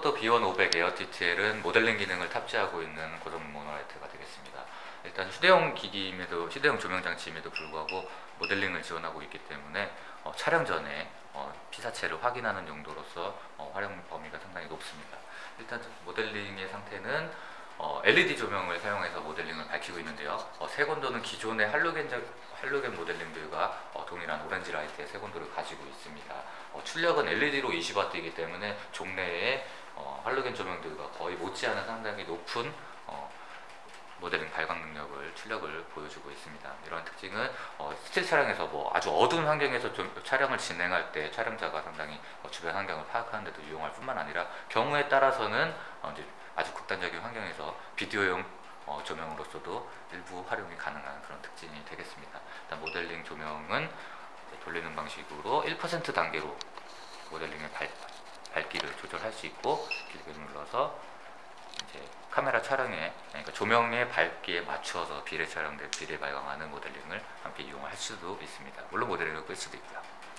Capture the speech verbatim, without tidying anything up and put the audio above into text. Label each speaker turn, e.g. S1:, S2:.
S1: 캠코더 비 원 오백 에어 티티엘은 모델링 기능을 탑재하고 있는 고정 모노라이트가 되겠습니다. 일단 휴대용 기기임에도 휴대용 조명 장치임에도 불구하고 모델링을 지원하고 있기 때문에 어, 촬영 전에 어, 피사체를 확인하는 용도로서 어, 활용 범위가 상당히 높습니다. 일단 모델링의 상태는 어, 엘이디 조명을 사용해서 모델링을 밝히고 있는데요. 어, 색온도는 기존의 할로겐, 할로겐 모델링들과 어, 동일한 오렌지 라이트의 색온도를 가지고 있습니다. 어, 출력은 엘이디로 이십 와트이기 때문에 종래의 어, 할로겐 조명들과 거의 못지않은 상당히 높은 어, 모델링 발광 능력을, 출력을 보여주고 있습니다. 이런 특징은 어, 스틸 촬영에서 뭐 아주 어두운 환경에서 좀 촬영을 진행할 때 촬영자가 상당히 어, 주변 환경을 파악하는 데도 유용할 뿐만 아니라 경우에 따라서는 어, 이제 아주 극단적인 환경에서 비디오용 어, 조명으로서도 일부 활용이 가능한 그런 특징이 되겠습니다. 일단 모델링 조명은 돌리는 방식으로 일 퍼센트 단계로 모델링의 밝, 밝기를 조절할 수 있고 길게 눌러서 이제 카메라 촬영에, 그러니까 조명의 밝기에 맞추어서 비례 촬영된 비례 발광하는 모델링을 함께 이용할 수도 있습니다. 물론 모델링을 끌 수도 있고요.